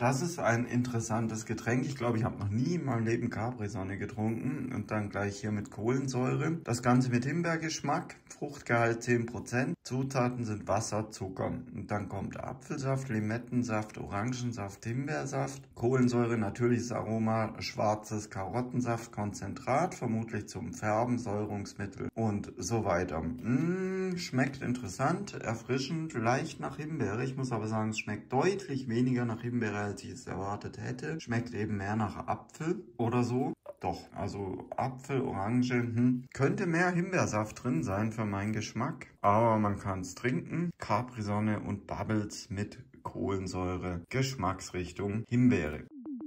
Das ist ein interessantes Getränk. Ich glaube, ich habe noch nie in meinem Leben Capri-Sonne getrunken und dann gleich hier mit Kohlensäure. Das Ganze mit Himbeergeschmack, Fruchtgehalt 10%. Zutaten sind Wasser, Zucker. Und dann kommt Apfelsaft, Limettensaft, Orangensaft, Himbeersaft. Kohlensäure, natürliches Aroma, schwarzes Karottensaft, Konzentrat, vermutlich zum Färben, Säurungsmittel und so weiter. Schmeckt interessant, erfrischend, leicht nach Himbeere. Ich muss aber sagen, es schmeckt deutlich weniger nach Himbeere, als ich es erwartet hätte. Schmeckt eben mehr nach Apfel oder so. Doch, also Apfel, Orange, könnte mehr Himbeersaft drin sein für meinen Geschmack. Aber man kann es trinken. Capri-Sonne und Bubbles mit Kohlensäure. Geschmacksrichtung Himbeere.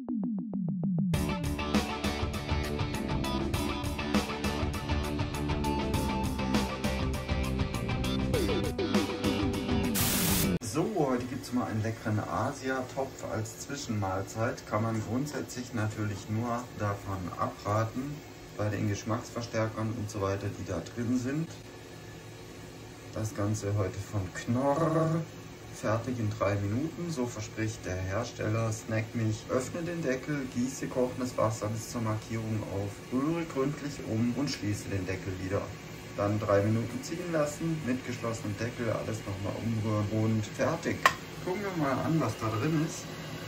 So, heute gibt es mal einen leckeren Asia-Topf als Zwischenmahlzeit. Kann man grundsätzlich natürlich nur davon abraten, bei den Geschmacksverstärkern und so weiter, die da drin sind. Das Ganze heute von Knorr. Fertig in 3 Minuten, so verspricht der Hersteller. Snack mich, öffne den Deckel, gieße kochendes Wasser bis zur Markierung auf, rühre gründlich um und schließe den Deckel wieder. Dann 3 Minuten ziehen lassen, mit geschlossenem Deckel, alles nochmal umrühren und fertig. Gucken wir mal an, was da drin ist.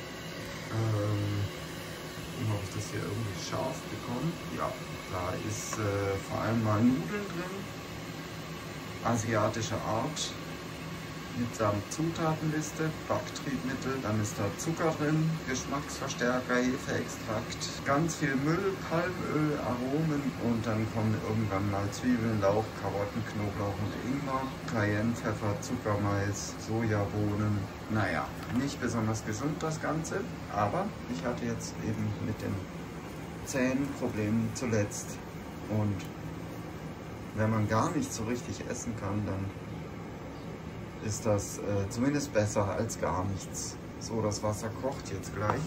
Ob ich das hier irgendwie scharf bekomme. Ja, da ist vor allem mal Nudeln drin, asiatischer Art, mitsamt Zutatenliste, Backtriebmittel, dann ist da Zucker drin, Geschmacksverstärker, Hefeextrakt, ganz viel Müll, Palmöl, Aromen und dann kommen irgendwann mal Zwiebeln, Lauch, Karotten, Knoblauch und Ingwer, Cayennepfeffer, Zuckermais, Sojabohnen. Naja, nicht besonders gesund das Ganze, aber ich hatte jetzt eben mit den Zähnen Probleme zuletzt und wenn man gar nicht so richtig essen kann, dann ist das zumindest besser als gar nichts. So, das Wasser kocht jetzt gleich.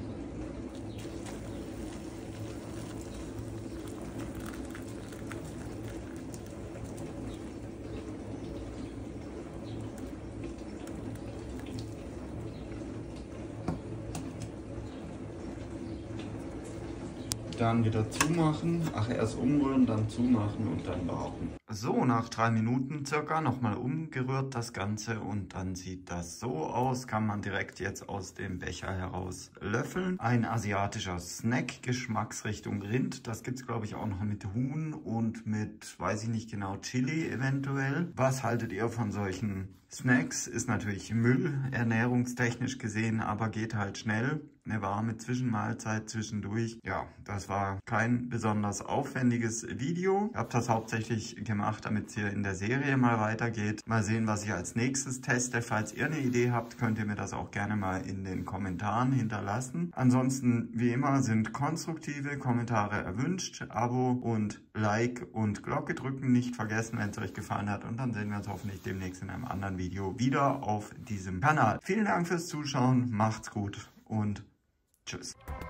Dann wieder zumachen, erst umrühren, dann zumachen und dann warten. So, nach 3 Minuten circa nochmal umgerührt das Ganze und dann sieht das so aus, kann man direkt jetzt aus dem Becher heraus löffeln. Ein asiatischer Snack, Geschmacksrichtung Rind, das gibt es glaube ich auch noch mit Huhn und mit, weiß ich nicht genau, Chili eventuell. Was haltet ihr von solchen Snacks? Ist natürlich Müll, ernährungstechnisch gesehen, aber geht halt schnell. Eine warme Zwischenmahlzeit zwischendurch. Ja, das war kein besonders aufwendiges Video. Ich habe das hauptsächlich gemacht, damit es hier in der Serie mal weitergeht. Mal sehen, was ich als nächstes teste. Falls ihr eine Idee habt, könnt ihr mir das auch gerne mal in den Kommentaren hinterlassen. Ansonsten, wie immer, sind konstruktive Kommentare erwünscht. Abo und Like und Glocke drücken nicht vergessen, wenn es euch gefallen hat. Und dann sehen wir uns hoffentlich demnächst in einem anderen Video wieder auf diesem Kanal. Vielen Dank fürs Zuschauen, macht's gut und tschüss.